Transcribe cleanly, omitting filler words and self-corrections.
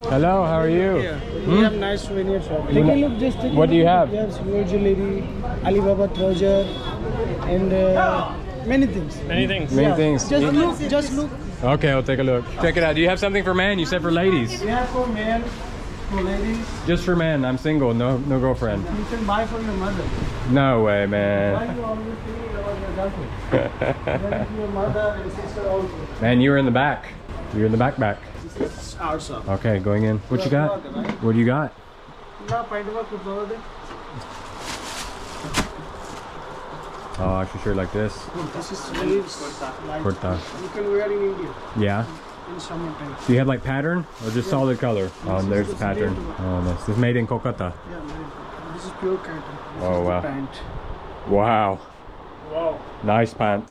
Hello, how are you? We have nice souvenir shop. Take a look, just take a What do you look. have? We have silver jewelry, Alibaba treasure, and many things. Many things. Just look. Okay, I'll take a look. Check it out. Do you have something for men? You said for ladies. We have for men, for ladies. Just for men. I'm single. No girlfriend. You can buy for your mother. No way, Why man. you always thinking about your girlfriend? Then your mother and sister also. Man, you were in the back. You're in the back. This is our shop. Okay, going in. What you got? What do you got? Oh, actually, shirt like this. This is sleeves. Like Kurta. you can wear in India Yeah. in summertime. Do you have like pattern or just solid color? Oh, and there's the pattern. Oh, nice. This is made in Kolkata. Yeah, this is pure cotton. This Oh, is wow. the pant. Wow. Wow. Nice pant.